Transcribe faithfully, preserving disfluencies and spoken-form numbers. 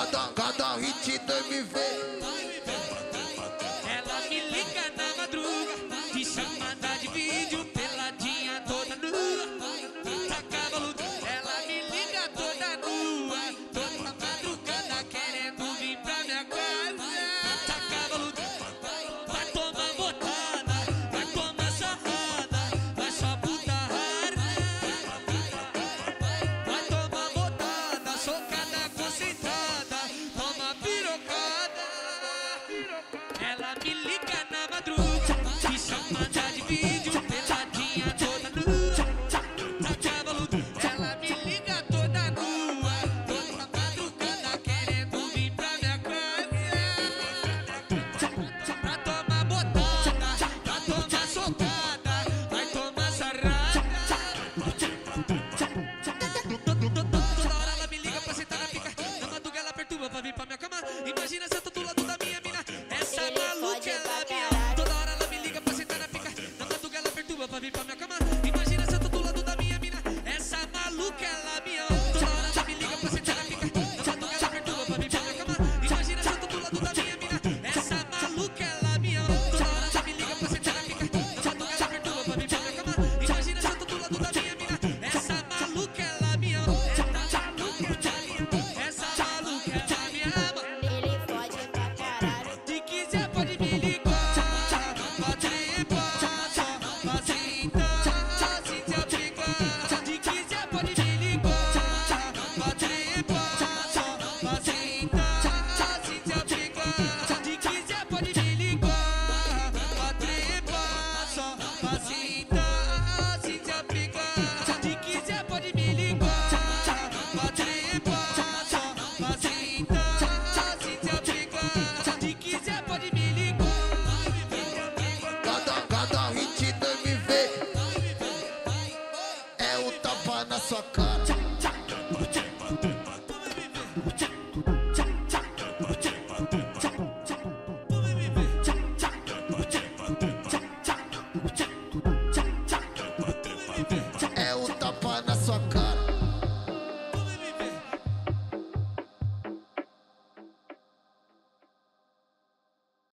Cada, cada hit dois me vê. Ela me liga na madruga, de chamada de vídeo, peladinha toda nua. Acaba luta, ela me liga toda nua, toda madrugada querendo vir pra minha casa. Acaba luta, vai tomar botada, vai tomar sarrada, vai só puta rara. Vai tomar botada, socada concentrada, toma pirocada. Ela me liga na madruga, me chamada de vídeo, peladinha toda nua. Acaba luta, ela me liga toda nua, toda madrugada querendo vir pra minha casa. Pra tomar botada, pra tomar socada, vai tomar sarrada. Toda hora ela me liga pra sentar na pica, na madruga ela perturba pra vir pra minha cama. Imagina se eu tô do lado da minha mina, essa maluca ela me ama. Toda hora ela me liga pra sentar na pica, na madruga ela perturba pra vir pra minha cama. Imagina se eu tô do lado da minha mina, essa maluca ela me ama. Toda hora ela me liga pra sentar na pica, na madruga ela perturba pra vir pra minha cama. Imagina se eu tô do lado da minha mina, essa maluca ela me ama. Toda hora ela me liga pra sentar na pica, na madruga ela perturba pra vir pra minha cama. Imagina se eu tô do lado da minha mina, essa maluca ela me ama. Essa maluca ela me ama. Ele fode pra caralho. Se quiser pode me ligar, pode ligar, só pra sentar, se te aplicar. Se quiser pode me ligar, pode ligar, só pra sentar, se te aplicar. Se quiser pode me ligar, pode ligar, só pra sentar, se te aplicar. Se quiser pode me ligar, pode ligar, só pra sentar, se te aplicar. Se quiser pode me ligar. Cada, cada hit dois me vê. É o tapa na sua cara.